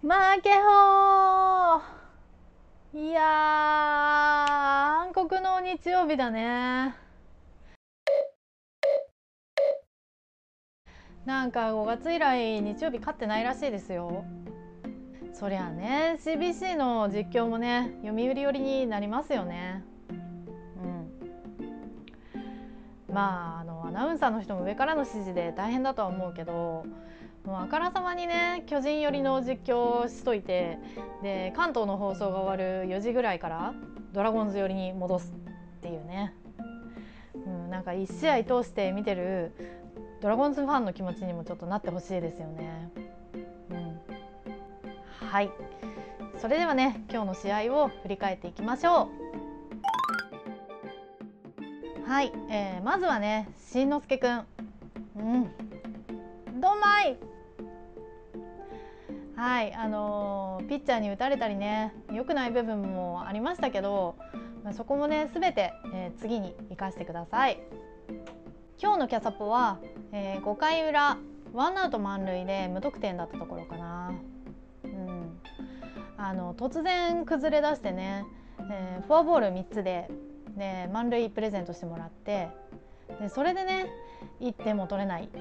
負けほー。いやー、暗黒の日曜日だね。なんか5月以来日曜日勝ってないらしいですよ。そりゃね、 CBC の実況もね、読売寄りになりますよね。まあアナウンサーの人も上からの指示で大変だとは思うけど、もうあからさまにね、巨人寄りの実況をしといて、で関東の放送が終わる4時ぐらいからドラゴンズ寄りに戻すっていうね、なんか1試合通して見てるドラゴンズファンの気持ちにもちょっとなってほしいですよね。はい、それではね、今日の試合を振り返っていきましょう。はい、まずはね、しんのすけくん、どんまい。はい、ピッチャーに打たれたりね、良くない部分もありましたけど、そこもね全て、次に生かしてください。今日のキャサポは、5回裏ワンアウト満塁で無得点だったところかな。突然崩れ出してね、フォアボール3つで、満塁プレゼントしてもらって、でそれでね1点も取れない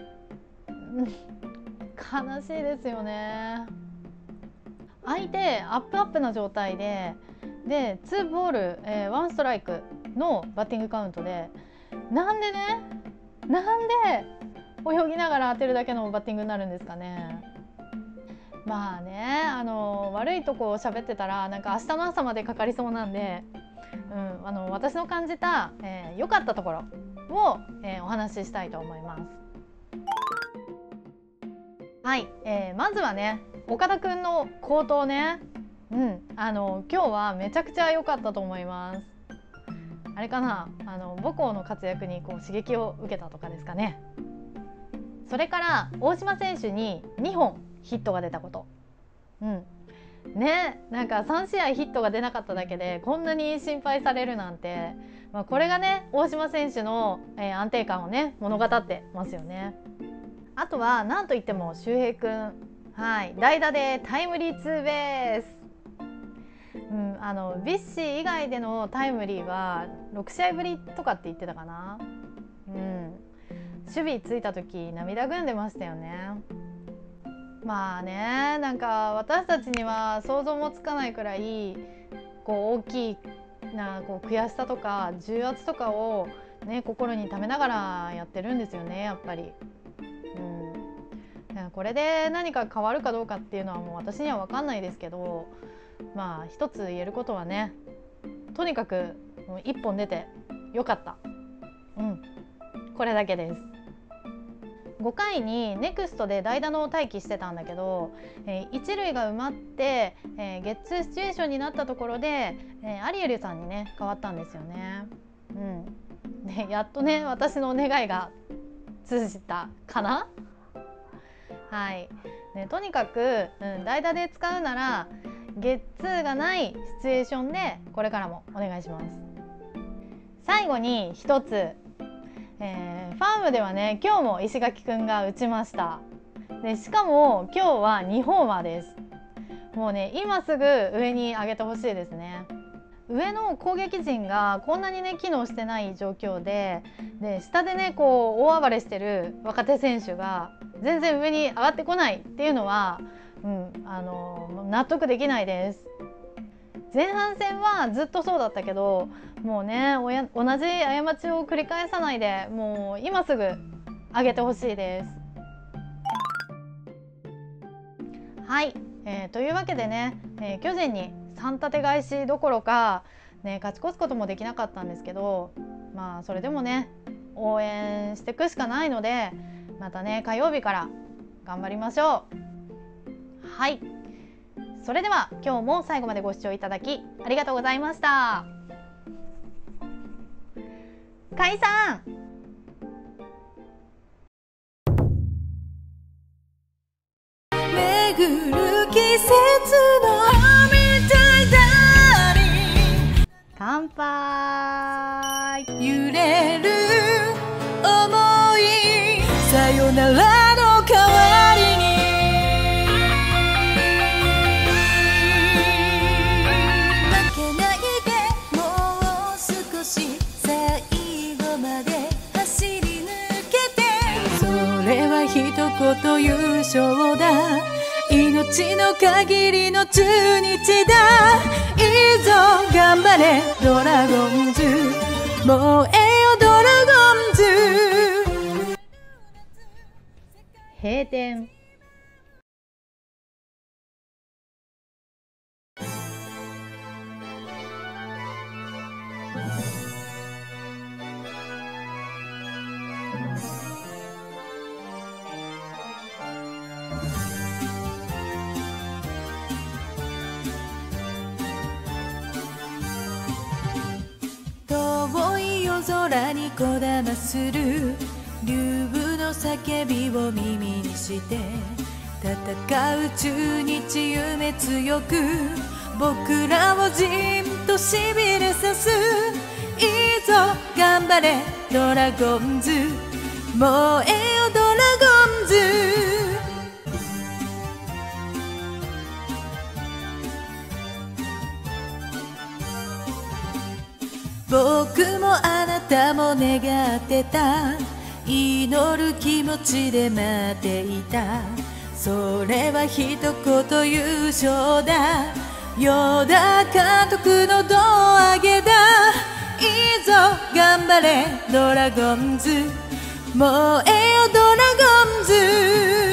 悲しいですよね。相手アップアップな状態で2ボール、1ストライクのバッティングカウントで、なんで泳ぎながら当てるだけのバッティングになるんですかね。まあね、悪いとこを喋ってたらなんか明日の朝までかかりそうなんで、私の感じた良かったところを、お話ししたいと思います。はい、まずはね、岡田くんの好投ね、今日はめちゃくちゃ良かったと思います。あれかな、母校の活躍にこう刺激を受けたとかですかね。それから大島選手に2本ヒットが出たこと、なんか3試合ヒットが出なかっただけでこんなに心配されるなんて、これがね、大島選手の、安定感をね物語ってますよね。あとは何といっても周平くん、代打でタイムリーツーベース、ビッシー以外でのタイムリーは6試合ぶりとかって言ってたかな。守備ついた時涙ぐんでましたよね。まあね、なんか私たちには想像もつかないくらいこう大きいなこう悔しさとか重圧とかを、心に溜めながらやってるんですよね、やっぱり。これで何か変わるかどうかっていうのはもう私には分かんないですけど、まあ一つ言えることはね、とにかく1本出てよかった、これだけです。5回にネクストで代打の待機してたんだけど、一塁が埋まって、ゲッツーシチュエーションになったところで、アリエルさんにね変わったんですよね。やっとね私の願いが通じたかな。とにかく、代打で使うならゲッツーがないシチュエーションでこれからもお願いします。最後に一つ、ファームではね、今日も石垣くんが打ちました。でしかも今日は2ホーマーです。もうね、今すぐ上に上げてほしいですね。上の攻撃陣がこんなにね機能してない状況で下でねこう大暴れしてる若手選手が全然上に上がってこないっていうのは、納得できないです。前半戦はずっとそうだったけど、もうね同じ過ちを繰り返さないで、もう今すぐ上げてほしいです。というわけでね、巨人に3立て返しどころか、勝ち越すこともできなかったんですけど、まあそれでもね応援していくしかないので、またね火曜日から頑張りましょう。それでは今日も最後までご視聴いただきありがとうございました。解散。 巡る季節のみたいだに乾杯。 揺れる想い、さよならの代わりに日の限りの中日だ。いいぞ頑張れドラゴンズ、燃えよドラゴンズ。 閉店。 遠い夜空にこだまする竜舞の叫びを耳にして、戦う中日夢強く僕らをじんとしびれさす。いいぞ頑張れドラゴンズ、燃えよドラゴンズ。僕もあなたも願ってた、祈る気持ちで待っていた。それは一言優勝だ、与田監督の胴上げだ。いいぞ頑張れドラゴンズ、燃えよドラゴンズ。